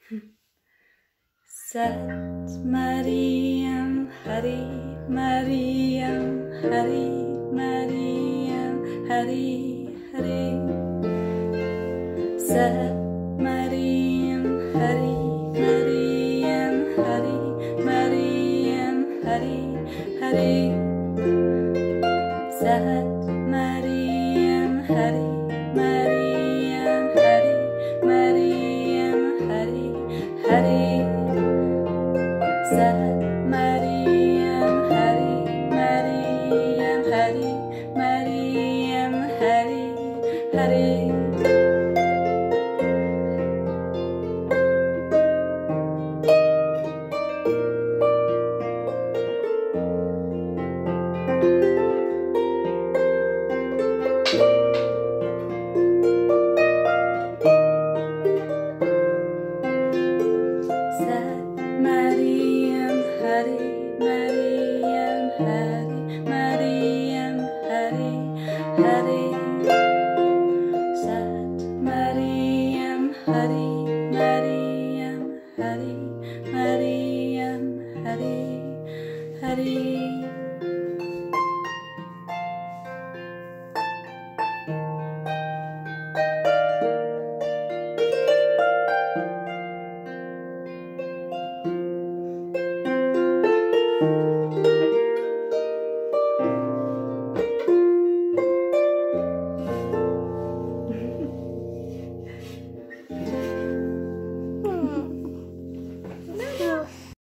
Sat Mariam Hari Mariam Hari Mariam Hari Hari Sat Mariam Hari Mariam Hari Mariam Hari Hari Sat Mariam Hari Mariam Hari Mariam Hari Hari Sat